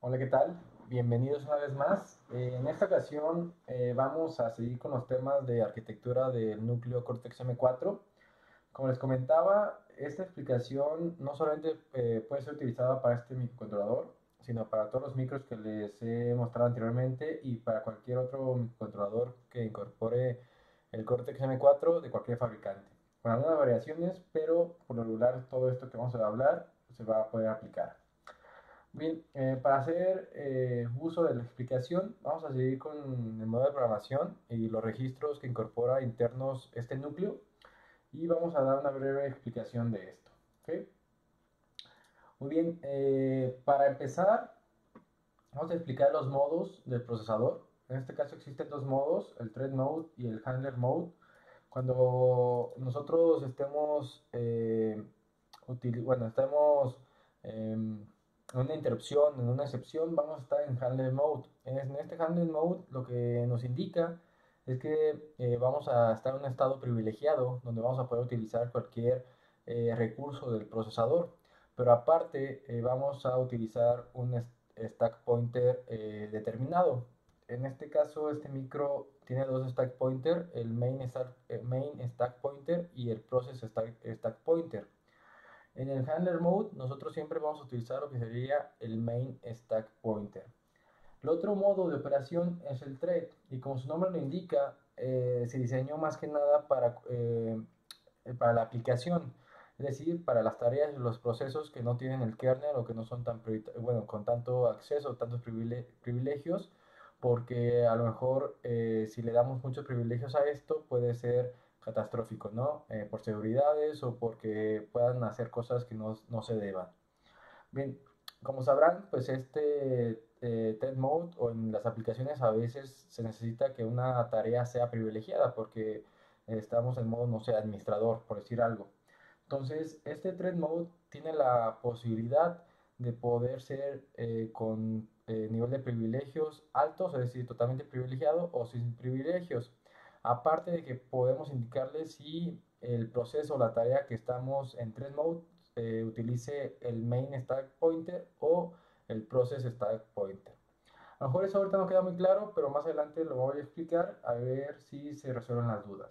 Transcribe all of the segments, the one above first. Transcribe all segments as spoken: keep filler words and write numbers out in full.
Hola, ¿qué tal? Bienvenidos una vez más. Eh, en esta ocasión eh, vamos a seguir con los temas de arquitectura del núcleo Cortex M cuatro. Como les comentaba, esta explicación no solamente eh, puede ser utilizada para este microcontrolador, sino para todos los micros que les he mostrado anteriormente y para cualquier otro microcontrolador que incorpore el Cortex M cuatro de cualquier fabricante. Con algunas variaciones, pero por lo regular todo esto que vamos a hablar se va a poder aplicar. Bien, eh, para hacer eh, uso de la explicación, vamos a seguir con el modo de programación y los registros que incorpora internos este núcleo y vamos a dar una breve explicación de esto. ¿Ok? Muy bien, eh, para empezar, vamos a explicar los modos del procesador. En este caso existen dos modos, el Thread Mode y el Handler Mode. Cuando nosotros estemos, eh, bueno, estemos eh, en una interrupción, en una excepción, vamos a estar en Handler Mode. En este Handler Mode lo que nos indica es que eh, vamos a estar en un estado privilegiado, donde vamos a poder utilizar cualquier eh, recurso del procesador. Pero aparte, eh, vamos a utilizar un stack pointer eh, determinado. En este caso, este micro tiene dos stack pointer, el main stack, eh, main stack pointer y el process stack, stack pointer. En el handler mode, nosotros siempre vamos a utilizar lo que sería el main stack pointer. El otro modo de operación es el thread, y como su nombre lo indica, eh, se diseñó más que nada para, eh, para la aplicación, es decir, para las tareas y los procesos que no tienen el kernel o que no son tan, bueno, con tanto acceso, tantos privilegios, porque a lo mejor eh, si le damos muchos privilegios a esto puede ser catastrófico, ¿no? Eh, por seguridades o porque puedan hacer cosas que no, no se deban. Bien, como sabrán, pues este eh, Thread Mode o en las aplicaciones a veces se necesita que una tarea sea privilegiada porque eh, estamos en modo, no sé, administrador, por decir algo. Entonces, este Thread Mode tiene la posibilidad de poder ser eh, con eh, nivel de privilegios altos, es decir, totalmente privilegiado o sin privilegios. Aparte de que podemos indicarle si el proceso o la tarea que estamos en Thread Mode eh, utilice el main stack pointer o el process stack pointer. A lo mejor eso ahorita no queda muy claro, pero más adelante lo voy a explicar a ver si se resuelven las dudas.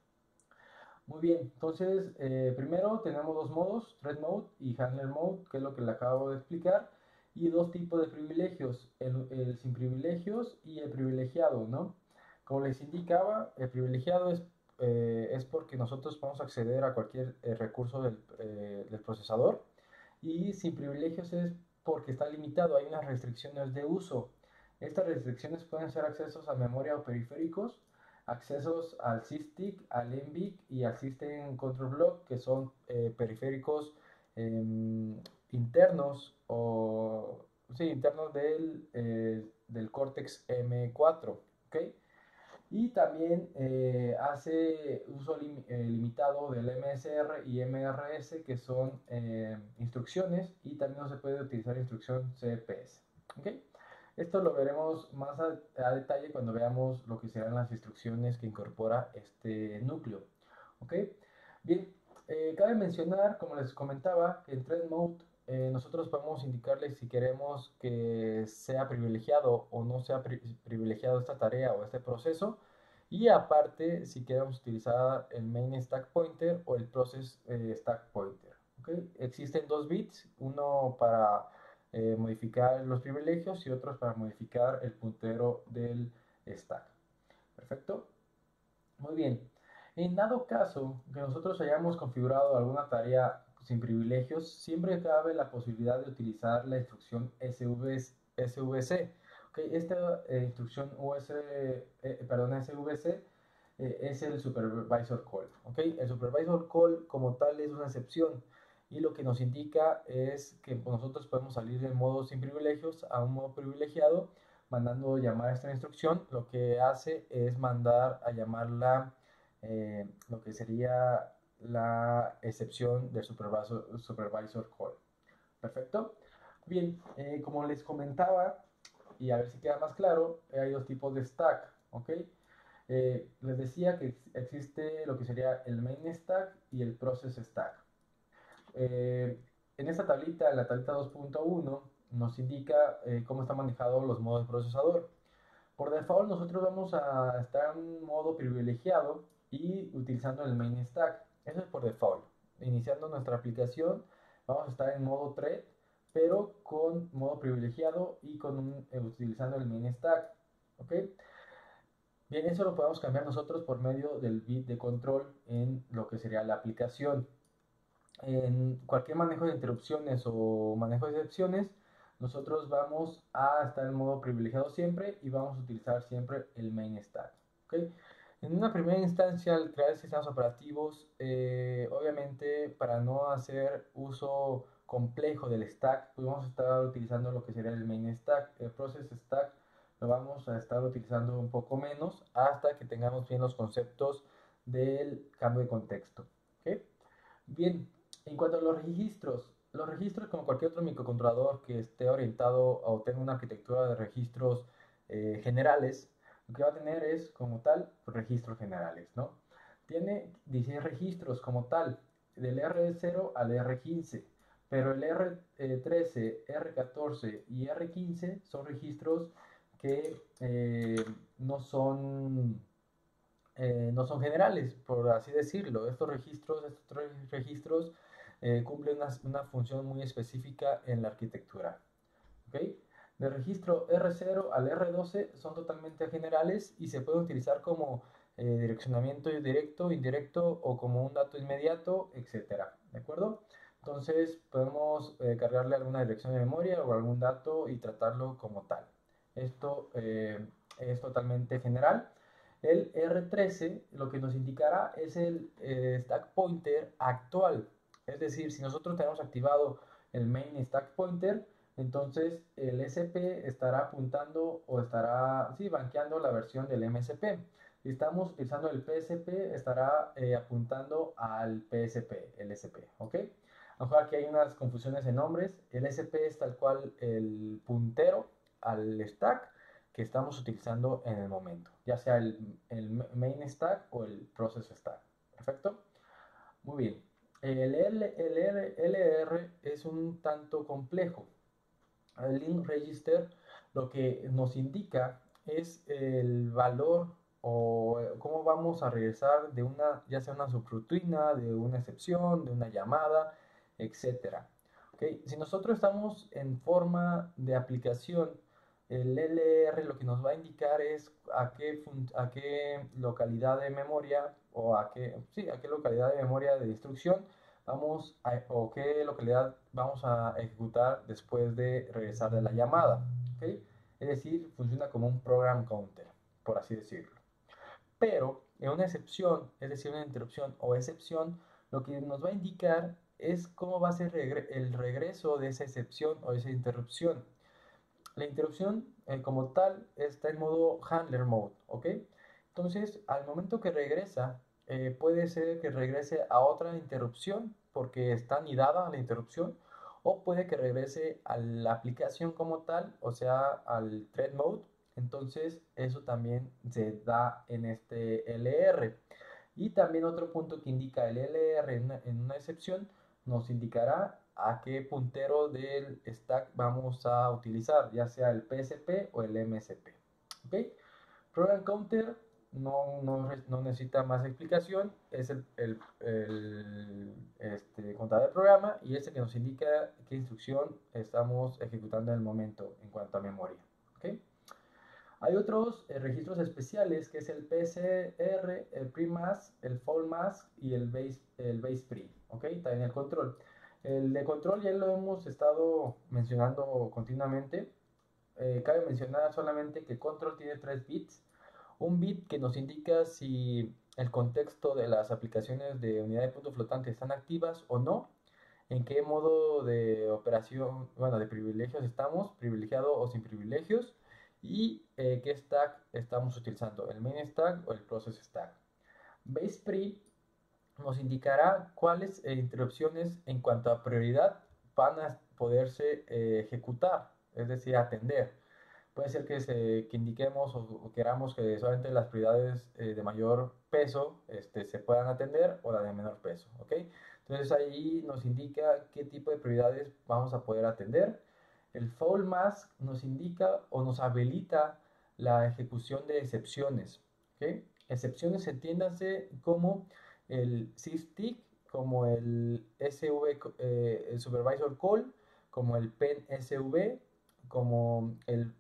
Muy bien, entonces eh, primero tenemos dos modos, Thread Mode y Handler Mode, que es lo que le acabo de explicar, y dos tipos de privilegios, el, el sin privilegios y el privilegiado, ¿no? Como les indicaba, el privilegiado es, eh, es porque nosotros podemos acceder a cualquier eh, recurso del, eh, del procesador, y sin privilegios es porque está limitado, hay unas restricciones de uso. Estas restricciones pueden ser accesos a memoria o periféricos, accesos al SysTick, al N V I C y al System Control Block, que son eh, periféricos eh, internos o sí, internos del, eh, del Cortex M cuatro. ¿Okay? Y también eh, hace uso lim eh, limitado del M S R y M R S, que son eh, instrucciones, y también no se puede utilizar instrucción C P S. ¿Okay? Esto lo veremos más a, a, detalle cuando veamos lo que serán las instrucciones que incorpora este núcleo. ¿Okay? Bien, eh, cabe mencionar, como les comentaba, que en Thread Mode eh, nosotros podemos indicarle si queremos que sea privilegiado o no sea pri privilegiado esta tarea o este proceso. Y aparte, si queremos utilizar el main stack pointer o el process eh, stack pointer. ¿Okay? Existen dos bits, uno para eh, modificar los privilegios y otros para modificar el puntero del stack. Perfecto. Muy bien. En dado caso que nosotros hayamos configurado alguna tarea sin privilegios, siempre cabe la posibilidad de utilizar la instrucción S V C. Okay, esta eh, instrucción U S, eh, perdón, S V C eh, es el supervisor call. Okay, el supervisor call como tal es una excepción y lo que nos indica es que nosotros podemos salir del modo sin privilegios a un modo privilegiado mandando llamar a esta instrucción. Lo que hace es mandar a llamarla eh, lo que sería la excepción del supervisor, supervisor call. Perfecto. Bien, eh, como les comentaba, y a ver si queda más claro, hay dos tipos de stack. ¿Ok? Eh, les decía que existe lo que sería el main stack y el process stack. Eh, en esta tablita, en la tablita dos punto uno, nos indica eh, cómo están manejados los modos de procesador. Por default nosotros vamos a estar en un modo privilegiado y utilizando el main stack. Eso es por default. Iniciando nuestra aplicación vamos a estar en modo thread, pero con modo privilegiado y con un, eh, utilizando el main stack. ¿Ok? Bien, eso lo podemos cambiar nosotros por medio del bit de control en lo que sería la aplicación. En cualquier manejo de interrupciones o manejo de excepciones, nosotros vamos a estar en modo privilegiado siempre y vamos a utilizar siempre el main stack. ¿Okay? En una primera instancia, al crear sistemas operativos, eh, obviamente para no hacer uso complejo del stack, pues vamos a estar utilizando lo que sería el main stack. El process stack lo vamos a estar utilizando un poco menos hasta que tengamos bien los conceptos del cambio de contexto. ¿Okay? Bien, en cuanto a los registros, los registros como cualquier otro microcontrolador que esté orientado o tenga una arquitectura de registros eh, generales, lo que va a tener es como tal registros generales, ¿no? Tiene dieciséis registros como tal, del R cero al R quince, pero el R trece, R catorce y R quince son registros que eh, no son eh, no son generales, por así decirlo. Estos registros, estos tres registros eh, cumplen una, una, función muy específica en la arquitectura. ¿Okay? Del registro R cero al R doce son totalmente generales y se pueden utilizar como eh, direccionamiento directo, indirecto o como un dato inmediato, etcétera. ¿De acuerdo? Entonces podemos eh, cargarle alguna dirección de memoria o algún dato y tratarlo como tal. Esto eh, es totalmente general. El R trece lo que nos indicará es el eh, stack pointer actual. Es decir, si nosotros tenemos activado el main stack pointer, entonces el S P estará apuntando o estará, sí, banqueando la versión del M S P. Si estamos utilizando el P S P, estará eh, apuntando al P S P, el S P, ¿ok? A lo mejor aquí hay unas confusiones en nombres. El S P es tal cual el puntero al stack que estamos utilizando en el momento, ya sea el, el main stack o el process stack. ¿Perfecto? Muy bien. El, L, el L, L R es un tanto complejo. El link register lo que nos indica es el valor o cómo vamos a regresar de una, ya sea una subrutina, de una excepción, de una llamada, etcétera. ¿Okay? Si nosotros estamos en forma de aplicación, el L R lo que nos va a indicar es a qué, a qué localidad de memoria o a qué, sí, a qué localidad de memoria de instrucción vamos a, o qué localidad vamos a ejecutar después de regresar de la llamada. ¿Okay? Es decir, funciona como un program counter, por así decirlo. Pero en una excepción, es decir, una interrupción o excepción, lo que nos va a indicar es cómo va a ser regre el regreso de esa excepción o esa interrupción. La interrupción eh, como tal está en modo handler mode, ¿ok? Entonces, al momento que regresa, eh, puede ser que regrese a otra interrupción porque está anidada la interrupción, o puede que regrese a la aplicación como tal, o sea, al thread mode. Entonces, eso también se da en este L R. Y también otro punto que indica el L R en una, en una excepción nos indicará a qué puntero del stack vamos a utilizar, ya sea el P S P o el M S P. ¿Okay? Program Counter no, no, no necesita más explicación, es el, el, el este, contador de programa y es el que nos indica qué instrucción estamos ejecutando en el momento en cuanto a memoria. ¿Okay? Hay otros eh, registros especiales que es el P S R, el PRIMASK, el FOLMASK y el base, el base pre, ¿ok? También el control. El de control ya lo hemos estado mencionando continuamente. Eh, cabe mencionar solamente que control tiene tres bits. Un bit que nos indica si el contexto de las aplicaciones de unidad de punto flotante están activas o no, en qué modo de operación, bueno, de privilegios estamos, privilegiado o sin privilegios, y eh, qué stack estamos utilizando, el main stack o el process stack. Base pre nos indicará cuáles eh, interrupciones en cuanto a prioridad van a poderse eh, ejecutar, es decir, atender. Puede ser que, se, que indiquemos o, o, queramos que solamente las prioridades eh, de mayor peso este, se puedan atender o la de menor peso, ¿ok? Entonces ahí nos indica qué tipo de prioridades vamos a poder atender. El foul mask nos indica o nos habilita la ejecución de excepciones. ¿Okay? Excepciones entiéndanse como el sysdig, como el S V, eh, el supervisor call, como el pen S V, como el,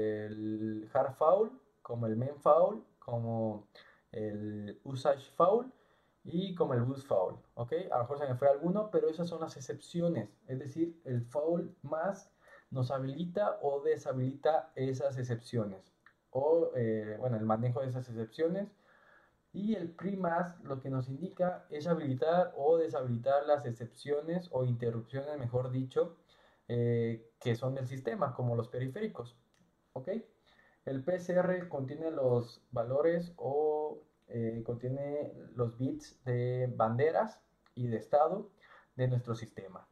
el hard foul, como el main foul, como el usage foul y como el boost foul. ¿Ok? A lo mejor se me fue alguno, pero esas son las excepciones. Es decir, el foul más nos habilita o deshabilita esas excepciones. O, eh, bueno, el manejo de esas excepciones. Y el pre-mask lo que nos indica es habilitar o deshabilitar las excepciones o interrupciones, mejor dicho, eh, que son del sistema, como los periféricos. ¿Ok? El P C R contiene los valores o eh, contiene los bits de banderas y de estado de nuestro sistema.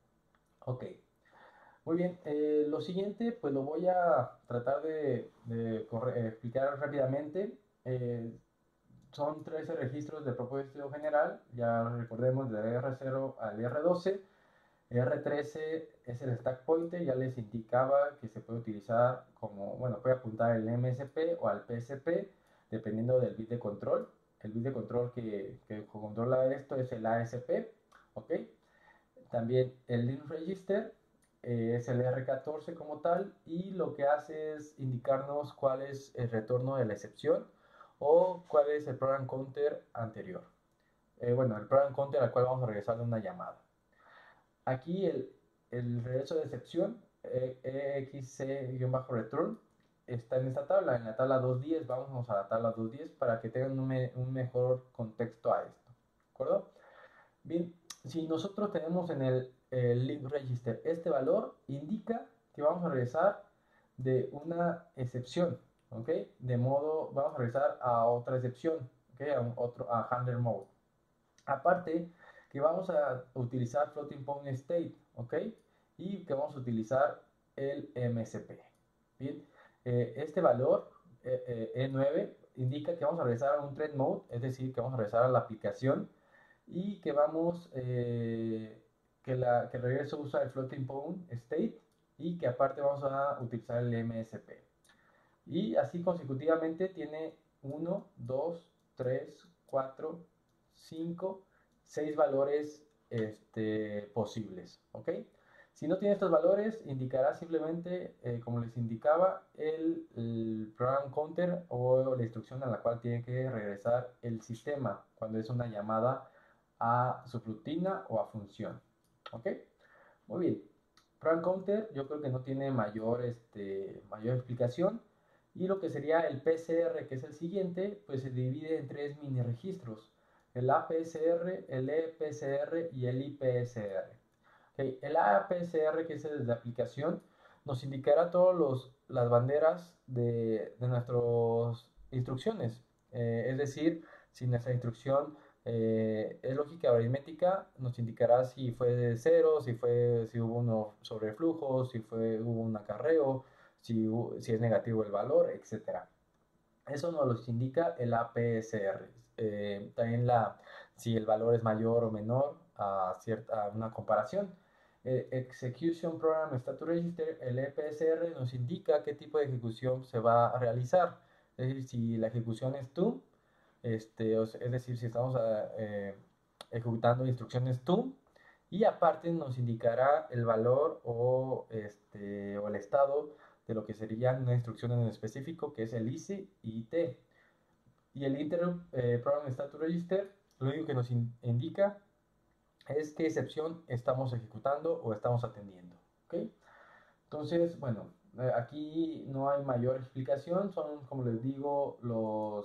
Ok, muy bien. Eh, lo siguiente, pues lo voy a tratar de, de corre- eh, explicar rápidamente. Eh, son trece registros de propósito general, ya recordemos del R cero al R doce. R trece es el stack pointer, ya les indicaba que se puede utilizar como, bueno, puede apuntar el M S P o al P S P, dependiendo del bit de control. El bit de control que, que controla esto es el A S P, ¿ok? También el link register eh, es el R catorce como tal, y lo que hace es indicarnos cuál es el retorno de la excepción o cuál es el program counter anterior. Eh, bueno, el program counter al cual vamos a regresarle una llamada. Aquí el, el regreso de excepción, eh, exc-return, está en esta tabla, en la tabla dos diez. Vamos a la tabla dos diez para que tengan un, me, un mejor contexto a esto. ¿De acuerdo? Bien, si nosotros tenemos en el, el link register este valor, indica que vamos a regresar de una excepción, ¿ok? De modo, vamos a regresar a otra excepción, ¿ok? A un otro, a handler mode. Aparte, que vamos a utilizar floating point state, ¿ok? Y que vamos a utilizar el M S P. Bien, eh, este valor, eh, eh, E nueve, indica que vamos a regresar a un thread mode, es decir, que vamos a regresar a la aplicación y que vamos, eh, que, la, que el regreso usa el floating point state y que aparte vamos a utilizar el M S P. Y así consecutivamente tiene uno, dos, tres, cuatro, cinco, seis valores este, posibles. ¿Ok? Si no tiene estos valores, indicará simplemente, eh, como les indicaba, el, el program counter o la instrucción a la cual tiene que regresar el sistema cuando es una llamada a subrutina o a función. ¿Ok? Muy bien. Program counter yo creo que no tiene mayor, este, mayor explicación. Y lo que sería el P C R, que es el siguiente, pues se divide en tres mini registros: el A P C R, el E P C R y el I P S R. Okay. El A P C R, que es el de aplicación, nos indicará todas las banderas de, de nuestras instrucciones. Eh, es decir, si nuestra instrucción eh, es lógica o aritmética, nos indicará si fue de cero, si, fue, si hubo uno sobre flujo, si fue, hubo un acarreo, si, si es negativo el valor, etcétera. Eso nos lo indica el A P S R. Eh, también la, si el valor es mayor o menor a, cierta, a una comparación. El Execution Program Status Register, el E P S R, nos indica qué tipo de ejecución se va a realizar. Es decir, si la ejecución es to, este, es decir, si estamos eh, ejecutando instrucciones to, y aparte nos indicará el valor o, este, o el estado de lo que sería una instrucción en específico, que es el I C I y I T. Y el Interrupt eh, Program Status Register lo único que nos in indica es qué excepción estamos ejecutando o estamos atendiendo. ¿Okay? Entonces, bueno, eh, aquí no hay mayor explicación, son, como les digo, los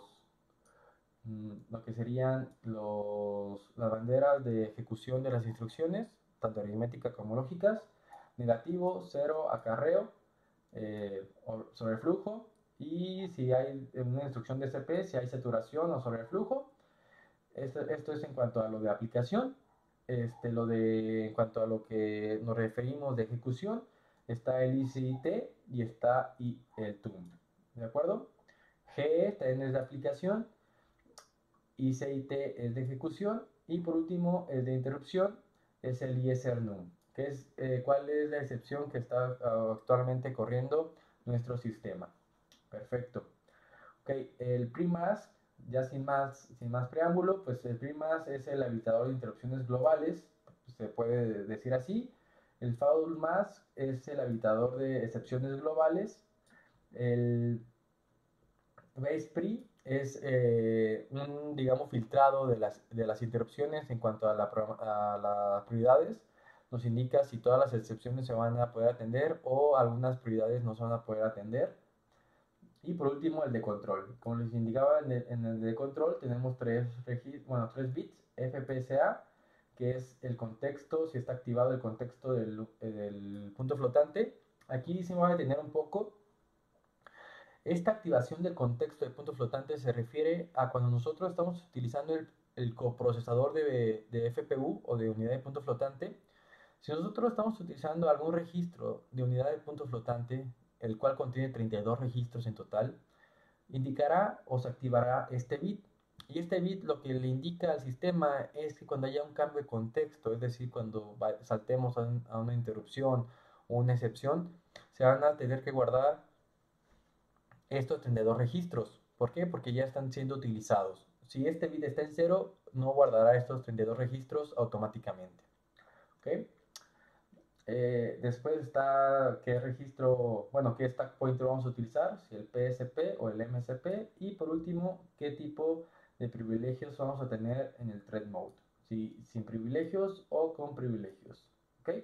lo que serían los, las banderas de ejecución de las instrucciones, tanto aritméticas como lógicas: negativo, cero, acarreo, eh, sobre flujo, y si hay una instrucción de C P, si hay saturación o sobre flujo. Esto, esto es en cuanto a lo de aplicación. Este, lo de, en cuanto a lo que nos referimos de ejecución, está el I C I T y está y el T U M. ¿De acuerdo? G E también es de aplicación, I C I T es de ejecución, y por último el de interrupción es el I S R N U M. ¿Qué es, eh, ¿Cuál es la excepción que está uh, actualmente corriendo nuestro sistema? Perfecto. Ok, el PRIMASK, ya sin más, sin más preámbulo, pues el PRIMASK es el habilitador de interrupciones globales, se puede decir así. El FOUL-MASK es el habilitador de excepciones globales. El BasePri es eh, un, digamos, filtrado de las, de las interrupciones en cuanto a, la, a las prioridades. Nos indica si todas las excepciones se van a poder atender o algunas prioridades no se van a poder atender. Y por último, el de control. Como les indicaba, en el, en el de control tenemos tres, bueno, tres bits F P S A, que es el contexto, si está activado el contexto del, del punto flotante. Aquí se me va a detener un poco. Esta activación del contexto de punto flotante se refiere a cuando nosotros estamos utilizando el, el coprocesador de, de F P U o de unidad de punto flotante. Si nosotros estamos utilizando algún registro de unidad de punto flotante, el cual contiene treinta y dos registros en total, indicará o se activará este bit. Y este bit lo que le indica al sistema es que cuando haya un cambio de contexto, es decir, cuando saltemos a, un, a una interrupción o una excepción, se van a tener que guardar estos treinta y dos registros. ¿Por qué? Porque ya están siendo utilizados. Si este bit está en cero, no guardará estos treinta y dos registros automáticamente. ¿Okay? Eh, después está qué registro, bueno, qué stack pointer vamos a utilizar, si el P S P o el M S P. Y por último, qué tipo de privilegios vamos a tener en el thread mode. Si sin privilegios o con privilegios. ¿Ok?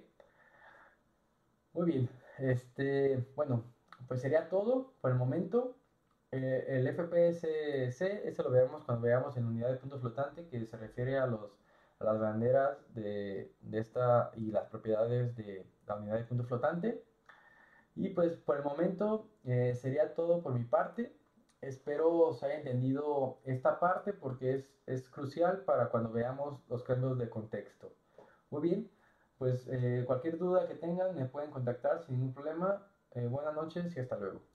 Muy bien. Este, bueno, pues sería todo por el momento. Eh, el F P S C, ese lo veremos cuando veamos en unidad de punto flotante, que se refiere a, los, a las banderas de, de esta y las propiedades de la unidad de punto flotante. Y pues por el momento eh, sería todo por mi parte. Espero se haya entendido esta parte porque es, es crucial para cuando veamos los cambios de contexto. Muy bien, pues eh, cualquier duda que tengan me pueden contactar sin ningún problema. Eh, buenas noches y hasta luego.